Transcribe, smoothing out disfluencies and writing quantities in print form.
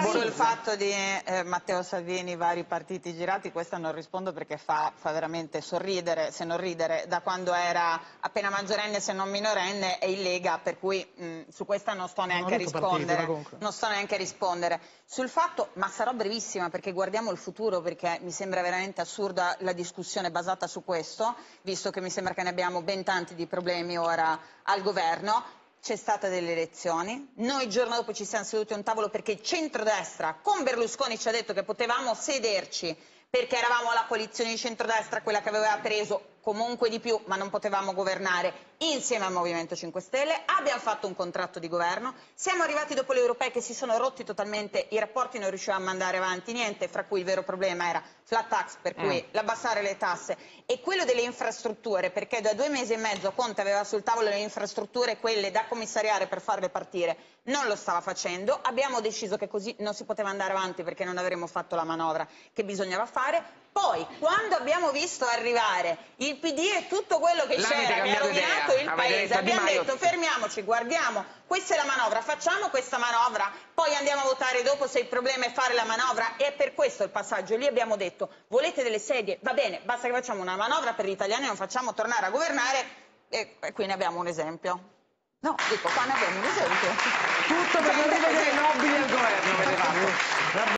sul fatto di Matteo Salvini, vari partiti girati, questa non rispondo perché fa veramente sorridere, se non ridere, da quando era appena maggiorenne se non minorenne e in Lega, per cui su questa non sto neanche a rispondere. Non sto neanche a rispondere. Sul fatto, ma sarò brevissima perché guardiamo il futuro, perché mi sembra veramente assurda la discussione basata su questo, visto che mi sembra che ne abbiamo ben tanti di problemi ora al governo. C'è stata delle elezioni, noi il giorno dopo ci siamo seduti a un tavolo perché il centrodestra con Berlusconi ci ha detto che potevamo sederci perché eravamo la coalizione di centrodestra, quella che aveva preso comunque di più, ma non potevamo governare insieme al Movimento 5 Stelle, abbiamo fatto un contratto di governo, siamo arrivati dopo le europee che si sono rotti totalmente i rapporti, non riuscivamo a mandare avanti niente, fra cui il vero problema era flat tax, per cui l'abbassare le tasse, e quello delle infrastrutture, perché da 2 mesi e mezzo Conte aveva sul tavolo le infrastrutture, quelle da commissariare per farle partire, non lo stava facendo, abbiamo deciso che così non si poteva andare avanti perché non avremmo fatto la manovra che bisognava fare. Poi, quando abbiamo visto arrivare il PD e tutto quello che c'era, che ha rovinato il paese, abbiamo detto fermiamoci, guardiamo, questa è la manovra, facciamo questa manovra, poi andiamo a votare dopo se il problema è fare la manovra, e per questo il passaggio lì abbiamo detto volete delle sedie? Va bene, basta che facciamo una manovra per gli italiani e non facciamo tornare a governare, e qui ne abbiamo un esempio. No, dico, qua ne abbiamo un esempio. Tutto per non rivedere i nobili al governo, vedevamo.